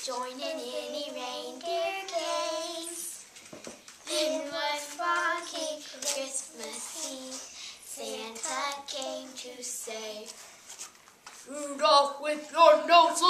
join in any reindeer games. Then one foggy Christmas Eve, Santa came to say, Rudolph, with your nose